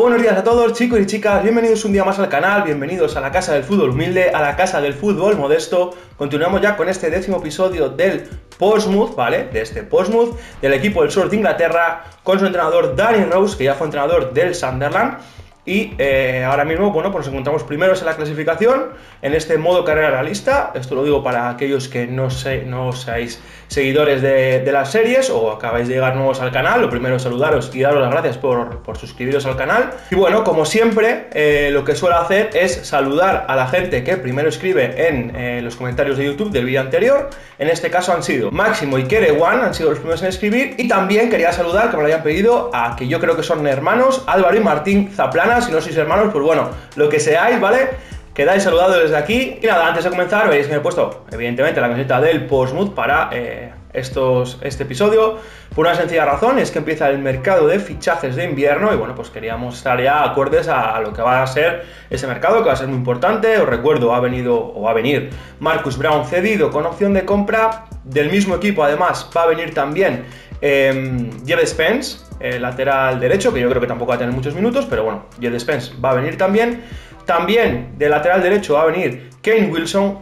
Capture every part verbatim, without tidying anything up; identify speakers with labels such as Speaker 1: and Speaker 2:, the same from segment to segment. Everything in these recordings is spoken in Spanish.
Speaker 1: Muy buenos días a todos, chicos y chicas, bienvenidos un día más al canal, bienvenidos a la casa del fútbol humilde, a la casa del fútbol modesto. Continuamos ya con este décimo episodio del Portsmouth, ¿vale? De este Portsmouth, del equipo del sur de Inglaterra, con su entrenador Danny Rose, que ya fue entrenador del Sunderland. Y eh, ahora mismo, bueno, pues nos encontramos primeros en la clasificación, en este modo carrera realista. Esto lo digo para aquellos que no, sé, no seáis seguidores de, de las series o acabáis de llegar nuevos al canal. Lo primero es saludaros y daros las gracias por, por suscribiros al canal. Y bueno, como siempre, eh, lo que suelo hacer es saludar a la gente que primero escribe en eh, los comentarios de YouTube del vídeo anterior. En este caso han sido Máximo y Kerewan, han sido los primeros en escribir. Y también quería saludar, que me lo hayan pedido, a que yo creo que son hermanos, Álvaro y Martín Zaplana. Si no sois hermanos, pues bueno, lo que seáis, ¿vale? Quedáis saludados desde aquí. Y nada, antes de comenzar, veréis que me he puesto, evidentemente, la camiseta del Portsmouth para eh, estos, este episodio, por una sencilla razón, es que empieza el mercado de fichajes de invierno y bueno, pues queríamos estar ya acordes a, a lo que va a ser ese mercado, que va a ser muy importante. Os recuerdo, ha venido, o va a venir, Marcus Brown cedido con opción de compra. Del mismo equipo, además, va a venir también eh, Jed Spence, el lateral derecho, que yo creo que tampoco va a tener muchos minutos, pero bueno, Jed Spence va a venir también. También de lateral derecho va a venir Kane Wilson,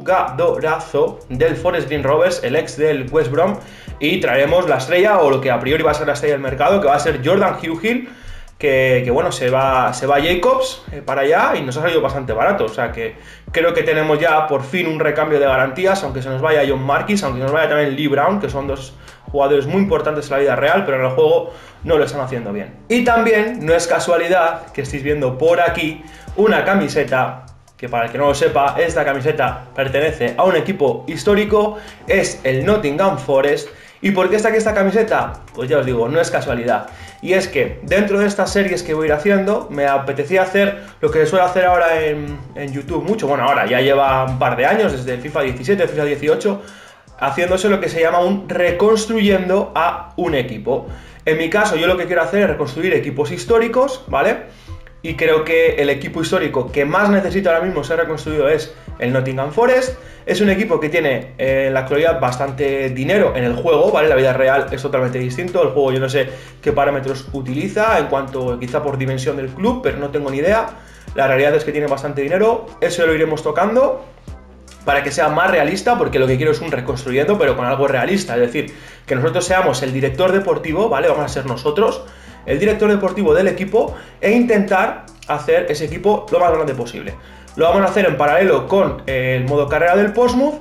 Speaker 1: jugadorazo del Forest Green Rovers, el ex del West Brom, y traeremos la estrella, o lo que a priori va a ser la estrella del mercado, que va a ser Jordan Hugill, que, que bueno, se va, se va a Jacobs eh, para allá y nos ha salido bastante barato. O sea que creo que tenemos ya por fin un recambio de garantías, aunque se nos vaya John Marquis, aunque se nos vaya también Lee Brown, que son dos jugadores muy importantes en la vida real, pero en el juego no lo están haciendo bien. Y también no es casualidad que estéis viendo por aquí una camiseta, que para el que no lo sepa, esta camiseta pertenece a un equipo histórico, es el Nottingham Forest. ¿Y por qué está aquí esta camiseta? Pues ya os digo, no es casualidad. Y es que dentro de estas series que voy a ir haciendo, me apetecía hacer lo que suelo hacer ahora en, en YouTube mucho. Bueno, ahora ya lleva un par de años, desde FIFA diecisiete, FIFA dieciocho, haciéndose lo que se llama un reconstruyendo a un equipo. En mi caso, yo lo que quiero hacer es reconstruir equipos históricos, ¿vale? Y creo que el equipo histórico que más necesita ahora mismo ser reconstruido es el Nottingham Forest. Es un equipo que tiene eh, en la actualidad bastante dinero en el juego, ¿vale? La vida real es totalmente distinto. El juego yo no sé qué parámetros utiliza en cuanto quizá por dimensión del club, pero no tengo ni idea. La realidad es que tiene bastante dinero. Eso lo iremos tocando para que sea más realista, porque lo que quiero es un reconstruyendo, pero con algo realista. Es decir, que nosotros seamos el director deportivo, ¿vale? Vamos a ser nosotros el director deportivo del equipo e intentar hacer ese equipo lo más grande posible. Lo vamos a hacer en paralelo con el modo carrera del Portsmouth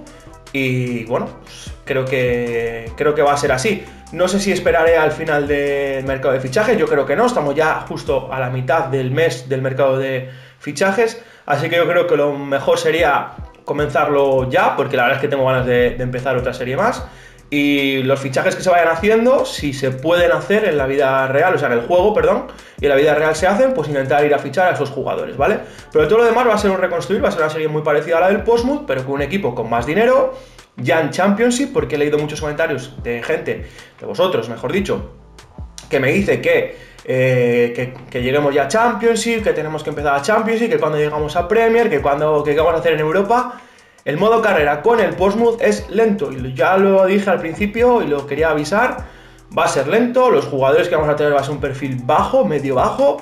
Speaker 1: y bueno, pues creo que, creo que va a ser así. No sé si esperaré al final del mercado de fichajes, yo creo que no, estamos ya justo a la mitad del mes del mercado de fichajes, así que yo creo que lo mejor sería comenzarlo ya, porque la verdad es que tengo ganas de, de empezar otra serie más. Y los fichajes que se vayan haciendo, si se pueden hacer en la vida real, o sea, en el juego, perdón, y en la vida real se hacen, pues intentar ir a fichar a esos jugadores, ¿vale? Pero todo lo demás va a ser un reconstruir, va a ser una serie muy parecida a la del Portsmouth, pero con un equipo con más dinero, ya en Championship, porque he leído muchos comentarios de gente, de vosotros, mejor dicho, que me dice que, eh, que, que lleguemos ya a Championship, que tenemos que empezar a Championship, que cuando llegamos a Premier, que cuando, que qué vamos a hacer en Europa. El modo carrera con el Portsmouth es lento, y ya lo dije al principio y lo quería avisar, va a ser lento, los jugadores que vamos a tener va a ser un perfil bajo, medio bajo,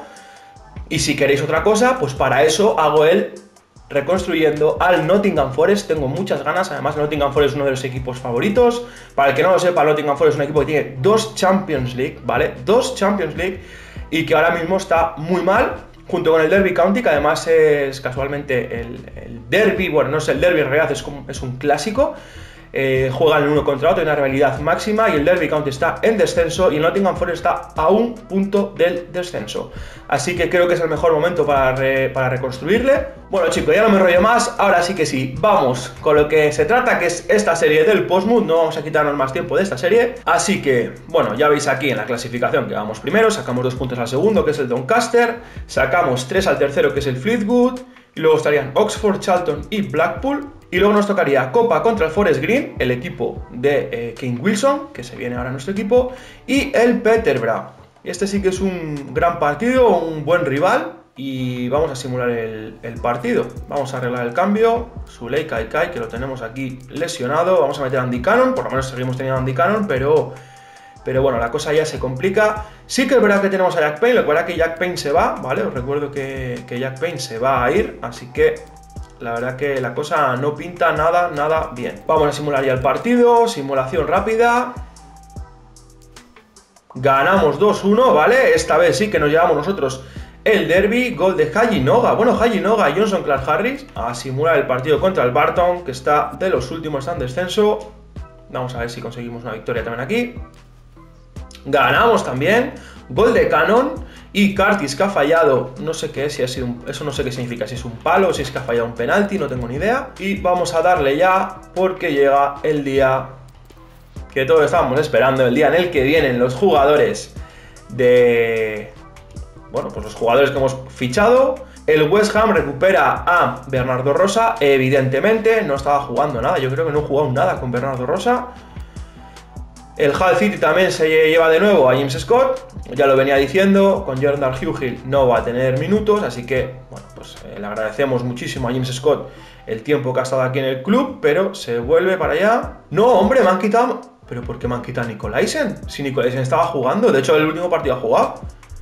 Speaker 1: y si queréis otra cosa, pues para eso hago el reconstruyendo al Nottingham Forest. Tengo muchas ganas, además Nottingham Forest es uno de los equipos favoritos. Para el que no lo sepa, Nottingham Forest es un equipo que tiene dos Champions League, ¿vale? Dos Champions League, y que ahora mismo está muy mal, junto con el Derby County, que además es casualmente el, el derby, bueno, no es el derby, en realidad es, como, es un clásico. Eh, juegan el uno contra otro, hay una rivalidad máxima, y el Derby County está en descenso y el Nottingham Forest está a un punto del descenso. Así que creo que es el mejor momento para, re, para reconstruirle. Bueno, chicos, ya no me enrollo más, ahora sí que sí, vamos con lo que se trata, que es esta serie del Portsmouth. No vamos a quitarnos más tiempo de esta serie. Así que, bueno, ya veis aquí en la clasificación que vamos primero, sacamos dos puntos al segundo, que es el Doncaster, sacamos tres al tercero, que es el Fleetwood, y luego estarían Oxford, Charlton y Blackpool. Y luego nos tocaría Copa contra el Forest Green, el equipo de eh, Kane Wilson, que se viene ahora a nuestro equipo, y el Peterborough. Este sí que es un gran partido, un buen rival, y vamos a simular el, el partido. Vamos a arreglar el cambio, Suley Kaikai, que lo tenemos aquí lesionado, vamos a meter a Andy Cannon, por lo menos seguimos teniendo a Andy Cannon, pero Pero bueno, la cosa ya se complica. Sí que es verdad que tenemos a Jack Payne, lo que verdad que Jack Payne se va, ¿vale? Os recuerdo que, que Jack Payne se va a ir, así que la verdad que la cosa no pinta nada, nada bien. Vamos a simular ya el partido, simulación rápida. Ganamos dos uno, ¿vale? Esta vez sí que nos llevamos nosotros el derby, gol de Haji Noga. Bueno, Haji Noga y Johnson Clark Harris a simular el partido contra el Barton, que está de los últimos, está en descenso. Vamos a ver si conseguimos una victoria también aquí. Ganamos también, gol de Cannon y Curtis, que ha fallado, no sé qué es, si ha sido un, eso no sé qué significa, si es un palo, si es que ha fallado un penalti, no tengo ni idea. Y vamos a darle ya, porque llega el día que todos estábamos esperando, el día en el que vienen los jugadores de... Bueno, pues los jugadores que hemos fichado. El West Ham recupera a Bernardo Rosa, evidentemente, no estaba jugando nada, yo creo que no he jugado nada con Bernardo Rosa. El Hull City también se lleva de nuevo a James Scott, ya lo venía diciendo, con Jordan Hugill no va a tener minutos, así que, bueno, pues eh, le agradecemos muchísimo a James Scott el tiempo que ha estado aquí en el club, pero se vuelve para allá. No, hombre, me han quitado... ¿Pero por qué me han quitado a Nicolaisen? Si Nicolaisen estaba jugando, de hecho el último partido ha jugado.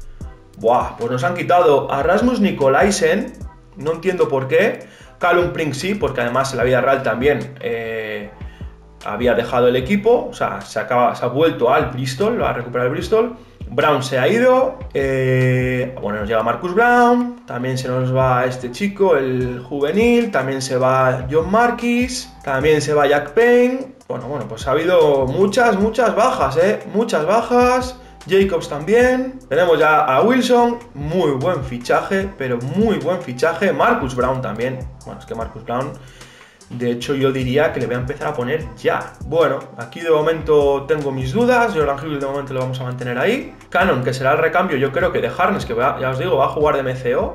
Speaker 1: Buah, pues nos han quitado a Rasmus Nicolaisen, no entiendo por qué. Callum Pring sí, porque además en la vida real también eh, había dejado el equipo, o sea, se, acaba, se ha vuelto al Bristol, va a recuperar el Bristol. Brown se ha ido, eh, bueno, nos llega Marcus Brown, también se nos va este chico, el juvenil, también se va John Marquis, también se va Jack Payne. Bueno, bueno, pues ha habido muchas, muchas bajas, ¿eh? Muchas bajas. Jacobs también. Tenemos ya a Wilson, muy buen fichaje, pero muy buen fichaje. Marcus Brown también. Bueno, es que Marcus Brown, de hecho yo diría que le voy a empezar a poner ya. Bueno, aquí de momento tengo mis dudas. Jordan Hugill de momento lo vamos a mantener ahí. Cannon, que será el recambio, yo creo que de Harness, que va, ya os digo, va a jugar de M C O.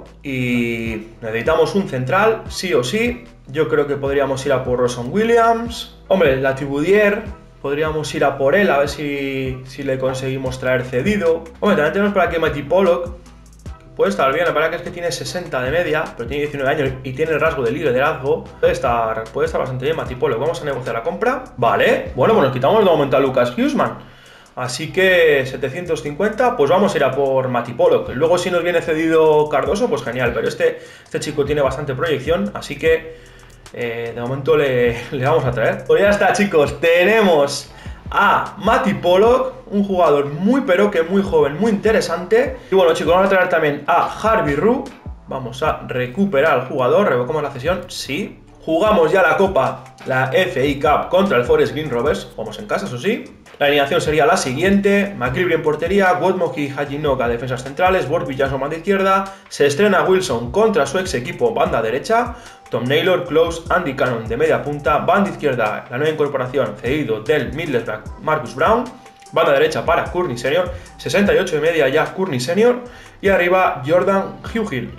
Speaker 1: Y necesitamos un central, sí o sí. Yo creo que podríamos ir a por Ronson Williams. Hombre, Latibudier, podríamos ir a por él, a ver si, si le conseguimos traer cedido. Hombre, también tenemos por aquí a Matty Pollock, que puede estar bien, la verdad que es que tiene sesenta de media, pero tiene diecinueve años y tiene el rasgo de liderazgo. Puede estar, puede estar bastante bien Matty Pollock. Vamos a negociar la compra. Vale, bueno, pues nos quitamos de momento a Lucas Huseman. Así que setecientos cincuenta, pues vamos a ir a por Matty Pollock. Luego si nos viene cedido Cardoso, pues genial, pero este, este chico tiene bastante proyección, así que... Eh, de momento le, le vamos a traer. Pues ya está, chicos, tenemos a Matty Pollock, un jugador muy pero que muy joven, muy interesante. Y bueno, chicos, vamos a traer también a Harvey Roux. Vamos a recuperar al jugador. ¿Revocamos la cesión? Sí. Jugamos ya la Copa, la F A Cup contra el Forest Green Rovers. Vamos en casa, eso sí. La alineación sería la siguiente: McGreevy en portería, Wotmoki y Haji Noga defensas centrales, Borby Jackson banda izquierda. Se estrena Wilson contra su ex equipo banda derecha. Tom Naylor, Close, Andy Cannon de media punta, banda izquierda, la nueva incorporación cedido del Middlesbrough, Marcus Brown, banda derecha para Courtney Senior, sesenta y ocho de media ya Courtney Senior, y arriba Jordan Hugill.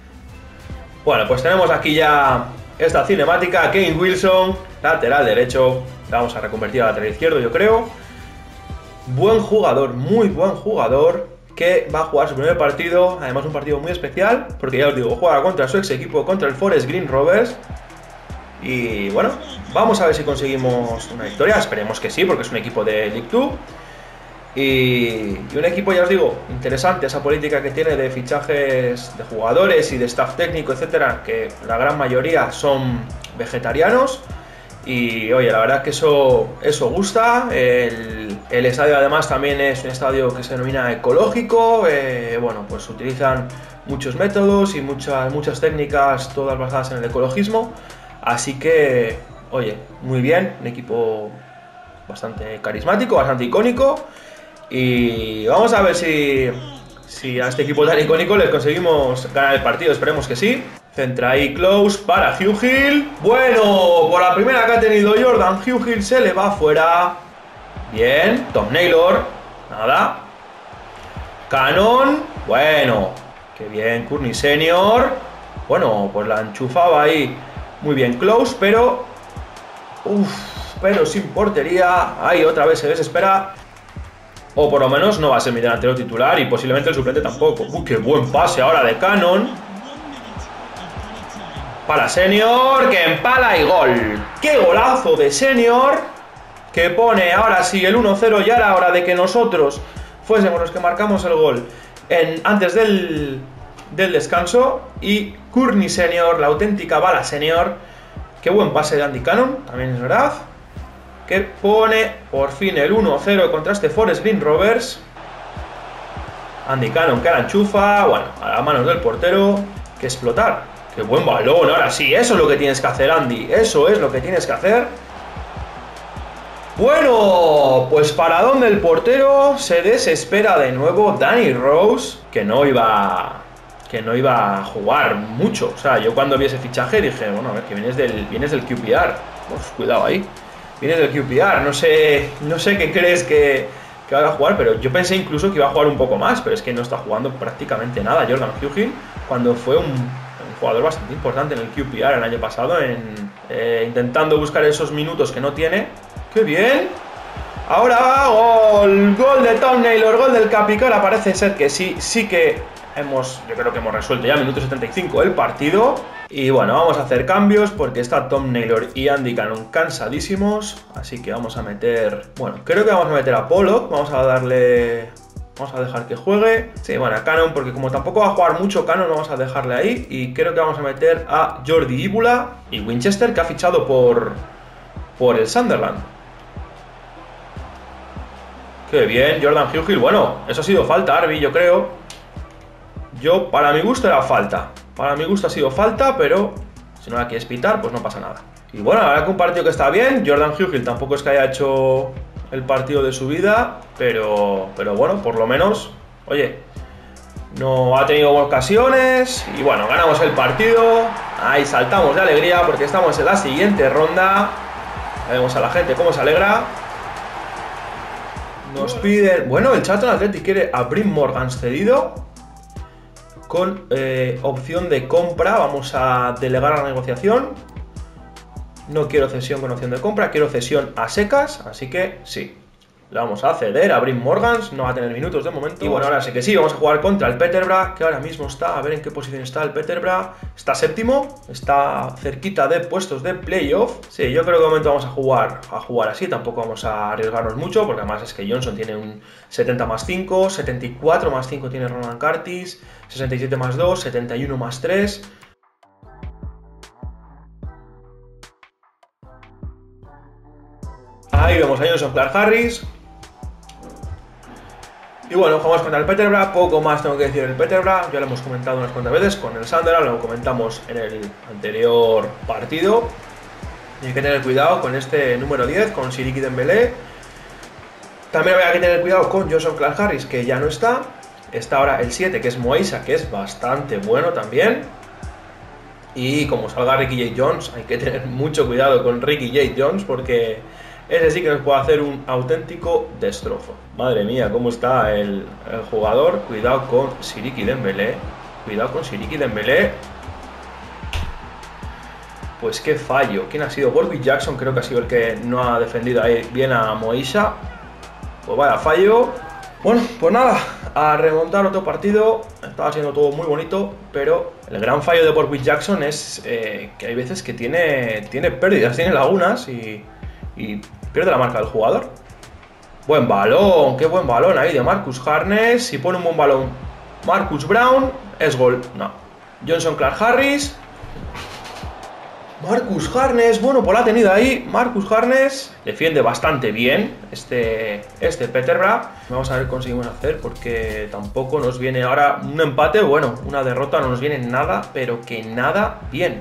Speaker 1: Bueno, pues tenemos aquí ya esta cinemática. Kane Wilson, lateral derecho, la vamos a reconvertir a lateral izquierdo, yo creo. Buen jugador, muy buen jugador, que va a jugar su primer partido, además un partido muy especial, porque ya os digo, juega contra su ex equipo, contra el Forest Green Rovers. Y bueno, vamos a ver si conseguimos una victoria, esperemos que sí, porque es un equipo de League dos. Y, y un equipo, ya os digo, interesante, esa política que tiene de fichajes de jugadores y de staff técnico, etcétera, que la gran mayoría son vegetarianos. Y oye, la verdad es que eso, eso gusta. El, el estadio además también es un estadio que se denomina ecológico. Eh, bueno, pues utilizan muchos métodos y muchas, muchas técnicas, todas basadas en el ecologismo. Así que, oye, muy bien, un equipo bastante carismático, bastante icónico. Y vamos a ver si, si a este equipo tan icónico les conseguimos ganar el partido, esperemos que sí. Centra ahí Close para Hugill. Bueno, por la primera que ha tenido Jordan Hugill se le va fuera. Bien, Tom Naylor. Nada. Cannon. Bueno, qué bien, Courtney Senior. Bueno, pues la enchufaba ahí. Muy bien, Close, pero... Uff, pero sin portería. Ahí otra vez se desespera. O por lo menos no va a ser mi delantero titular y posiblemente el suplente tampoco. Uy, qué buen pase ahora de Cannon. Para Senior, que empala y gol. ¡Qué golazo de Senior! que pone ahora sí el uno cero. Ya era hora de que nosotros fuésemos los que marcamos el gol en, antes del, del descanso. Y Courtney Senior, la auténtica bala Senior. Qué buen pase de Andy Cannon, también es verdad. Que pone por fin el uno cero contra este Forest Green Rovers. Andy Cannon que la enchufa, bueno, a las manos del portero. Que explotar. Qué buen balón, ahora sí, eso es lo que tienes que hacer, Andy. Eso es lo que tienes que hacer. Bueno, pues paradón del portero. Se desespera de nuevo Danny Rose, que no iba... que no iba a jugar mucho. O sea, yo cuando vi ese fichaje dije, bueno, a ver, que vienes del, vienes del Q P R. Pues cuidado ahí. Vienes del Q P R, no sé, no sé qué crees que, que va a jugar, pero yo pensé incluso que iba a jugar un poco más, pero es que no está jugando prácticamente nada Jordan Hugill, cuando fue un, un jugador bastante importante en el Q P R el año pasado, en, eh, intentando buscar esos minutos que no tiene. ¡Qué bien! Ahora gol, gol de Tom Naylor, gol del Capicara. Parece ser que sí, sí que hemos, yo creo que hemos resuelto ya minuto setenta y cinco el partido. Y bueno, vamos a hacer cambios porque está Tom Naylor y Andy Cannon cansadísimos. Así que vamos a meter, bueno, creo que vamos a meter a Pollock. Vamos a darle, vamos a dejar que juegue. Sí, bueno, a Cannon, porque como tampoco va a jugar mucho Cannon, vamos a dejarle ahí. Y creo que vamos a meter a Jordi Ibula y Winchester, que ha fichado por, por el Sunderland. Qué bien, Jordan Hugill. Bueno, eso ha sido falta, Arby, yo creo. Yo, para mi gusto, era falta. Para mi gusto ha sido falta, pero si no la quieres pitar, pues no pasa nada. Y bueno, la verdad que un partido que está bien. Jordan Hugill tampoco es que haya hecho el partido de su vida, pero, pero bueno, por lo menos, oye, no ha tenido ocasiones. Y bueno, ganamos el partido. Ahí saltamos de alegría porque estamos en la siguiente ronda. Vemos a la gente cómo se alegra. Nos piden... Bueno, el Charlton Athletic quiere a Brim Morgan cedido con eh, opción de compra. Vamos a delegar la negociación. No quiero cesión con opción de compra, quiero cesión a secas, así que sí. Le vamos a ceder a Brim Morgans, no va a tener minutos de momento. Y bueno, ahora sí que sí, vamos a jugar contra el Peterborough, que ahora mismo está, a ver en qué posición está el Peterborough. Está séptimo, está cerquita de puestos de playoff. Sí, yo creo que de momento vamos a jugar, a jugar así, tampoco vamos a arriesgarnos mucho, porque además es que Johnson tiene un setenta más cinco, setenta y cuatro más cinco tiene Ronan Curtis, sesenta y siete más dos, setenta y uno más tres... Ahí vemos a Johnson Clark Harris. Y bueno, jugamos contra el Peterborough, poco más tengo que decir del Peterborough, ya lo hemos comentado unas cuantas veces con el Sunderland, lo comentamos en el anterior partido. Y hay que tener cuidado con este número diez, con Siriki Dembélé. También habría que tener cuidado con Johnson Clark Harris, que ya no está. Está ahora el siete, que es Moisa, que es bastante bueno también. Y como salga Ricky J. Jones, hay que tener mucho cuidado con Ricky J. Jones, porque ese sí que nos puede hacer un auténtico destrozo. Madre mía, cómo está el, el jugador. Cuidado con Siriki Dembélé. Cuidado con Siriki Dembélé. Pues qué fallo. ¿Quién ha sido? Warwick Jackson creo que ha sido el que no ha defendido ahí bien a Moisa. Pues vaya fallo. Bueno, pues nada, a remontar otro partido. Estaba siendo todo muy bonito, pero el gran fallo de Warwick Jackson es eh, que hay veces que tiene, tiene pérdidas, tiene lagunas y... y pierde la marca del jugador. Buen balón, qué buen balón ahí de Marcus Harness. Si pone un buen balón Marcus Brown, es gol. No. Johnson Clark Harris. Marcus Harness, bueno, pues la ha tenido ahí. Marcus Harness defiende bastante bien este, este Peterborough. Vamos a ver qué conseguimos hacer, porque tampoco nos viene ahora un empate. Bueno, una derrota no nos viene nada, pero que nada bien.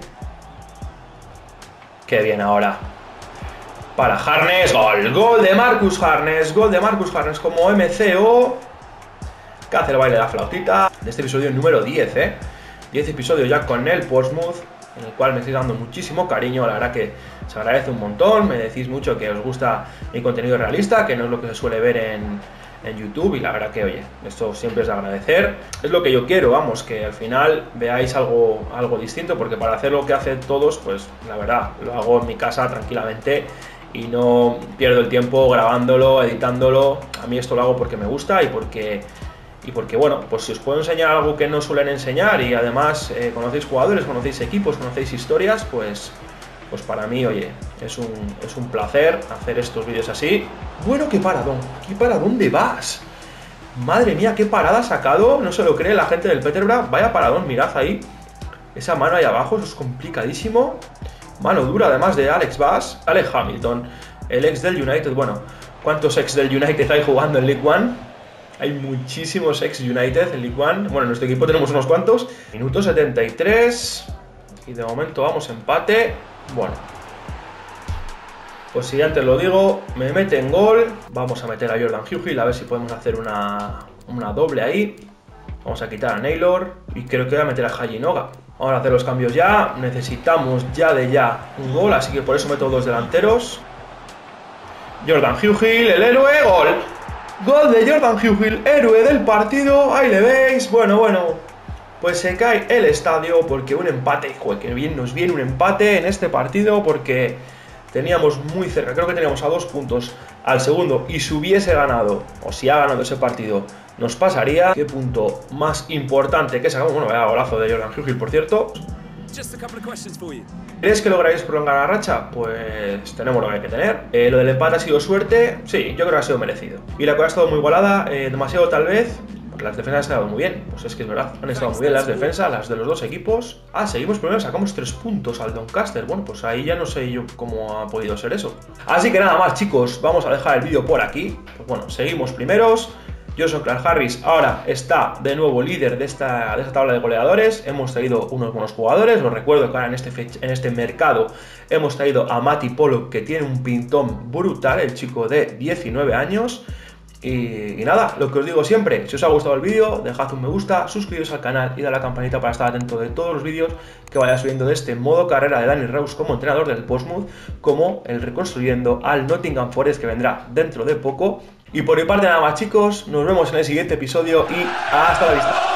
Speaker 1: Qué bien ahora. Para Harness, gol, gol de Marcus Harness, gol de Marcus Harness como M C O, que hace el baile de la flautita, de este episodio número diez, ¿eh? diez episodios ya con el Portsmouth, en el cual me estáis dando muchísimo cariño, la verdad que se agradece un montón, me decís mucho que os gusta mi contenido realista, que no es lo que se suele ver en, en YouTube, y la verdad que, oye, esto siempre es de agradecer, es lo que yo quiero, vamos, que al final veáis algo, algo distinto, porque para hacer lo que hacen todos, pues la verdad, lo hago en mi casa tranquilamente, y no pierdo el tiempo grabándolo, editándolo. A mí esto lo hago porque me gusta y porque, y porque bueno, pues si os puedo enseñar algo que no suelen enseñar y además eh, conocéis jugadores, conocéis equipos, conocéis historias, pues, pues para mí, oye, es un, es un placer hacer estos vídeos así. Bueno, qué paradón, ¿qué para dónde vas? Madre mía, qué parada ha sacado, no se lo cree la gente del Peterborough. Vaya paradón, mirad ahí, esa mano ahí abajo, eso es complicadísimo. Mano dura además de Alex Bass. Alex Hamilton, el ex del United. Bueno, ¿cuántos ex del United hay jugando en League One? Hay muchísimos ex United en League One. Bueno, en nuestro equipo tenemos unos cuantos. Minuto setenta y tres. Y de momento vamos empate. Bueno, pues si antes lo digo, me mete en gol. Vamos a meter a Jordan Hugill, a ver si podemos hacer una, una doble ahí. Vamos a quitar a Naylor y creo que voy a meter a Haji Noga. Vamos a hacer los cambios ya. Necesitamos ya de ya un gol, así que por eso meto dos delanteros. Jordan Hugill, el héroe, gol. Gol de Jordan Hugill, héroe del partido. Ahí le veis. Bueno, bueno, pues se cae el estadio porque un empate, joder, que bien nos viene un empate en este partido porque teníamos muy cerca, creo que teníamos a dos puntos al segundo y si hubiese ganado, o si ha ganado ese partido, nos pasaría. Qué punto más importante que sacamos. Bueno, vaya golazo de Jordan Hugill, por cierto. ¿Crees que lograréis prolongar la racha? Pues tenemos lo que hay que tener. Eh, lo del empate ha sido suerte, sí, yo creo que ha sido merecido. Y la cosa ha estado muy igualada, eh, demasiado tal vez. Las defensas han estado muy bien, pues es que es verdad, han estado muy bien las defensas, las de los dos equipos. Ah, seguimos primero, sacamos tres puntos al Doncaster. Bueno, pues ahí ya no sé yo cómo ha podido ser eso. Así que nada más, chicos, vamos a dejar el vídeo por aquí. Pues bueno, seguimos primeros. Joshua Clark Harris ahora está de nuevo líder de esta, de esta tabla de goleadores. Hemos traído unos buenos jugadores. Os recuerdo que ahora en este, en este mercado hemos traído a Matty Pollock, que tiene un pintón brutal, el chico de diecinueve años. Y, y nada, lo que os digo siempre, si os ha gustado el vídeo, dejad un me gusta, suscribiros al canal y dale a la campanita para estar atento de todos los vídeos que vaya subiendo de este modo carrera de Danny Rose como entrenador del Portsmouth, como el reconstruyendo al Nottingham Forest, que vendrá dentro de poco. Y por mi parte nada más, chicos, nos vemos en el siguiente episodio y hasta la vista.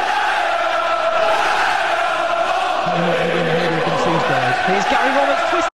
Speaker 2: Here's Gary Roberts twist.